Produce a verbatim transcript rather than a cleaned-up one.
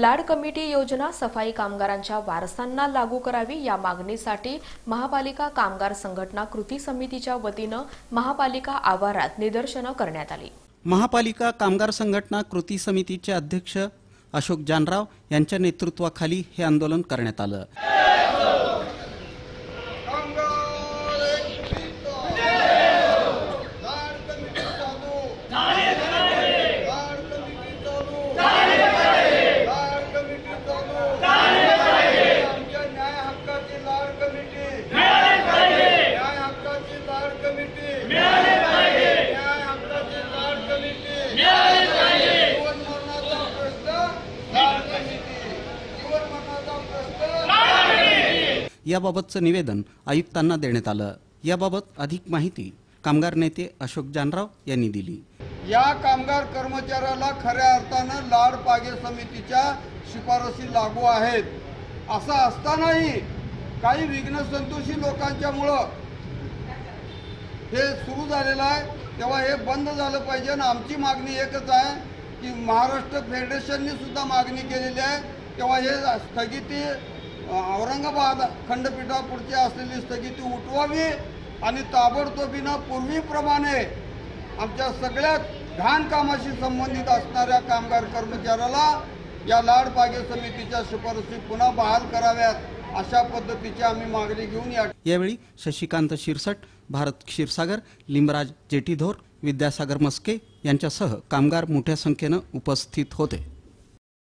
लाड committee योजना सफाई कामगारांच्या वारसांना लागू करावी या मागणीसाठी महापालिका कामगार संघटना कृती समितीच्या वतीनं महापालिका आवारात निदर्शनं करण्यात आली। महापालिका कामगार संघटना कृती समितीचे अध्यक्ष अशोक जानराव यांच्या नेतृत्वाखाली हे आंदोलन करण्यात आलं। याबाबतचं निवेदन आयुक्तांना देण्यात आलं। याबाबत अधिक माहिती कामगार नेते अशोक जानराव यांनी दिली। या कामगार कर्मचाऱ्याला खऱ्या अर्थानं लाड पागे समितीच्या शिफारसी लागू आहेत। असं असतानाही काही विघ्न संतोषी लोकांच्यामुळं हे सुरू झालेलं आहे, तेव्हा हे बंद झालं पाहिजे। आणि आमची मागणी एकच आहे की महाराष्ट्र फेडरेशनने सुद्धा मागणी केलेली आहे, तेव्हा हे स्थगिती औरंगाबाद खंडपीठापुढची असलेली स्थगिती उठवावी आणि ताबडतोबीनं पूर्वीप्रमाणे आमच्या सगळ्यात घाण कामाशी संबंधित असणाऱ्या कामगार कर्मचाऱ्याला या लाड पागे समितीच्या शिफारसी पुन्हा बहाल कराव्यात, अशा पद्धतीची आम्ही मागणी घेऊन या यावेळी शशिकांत शिरसट, भारत क्षीरसागर, लिंबराज जेटीधोर, विद्यासागर मस्के यांच्यासह कामगार मोठ्या संख्येनं उपस्थित होते।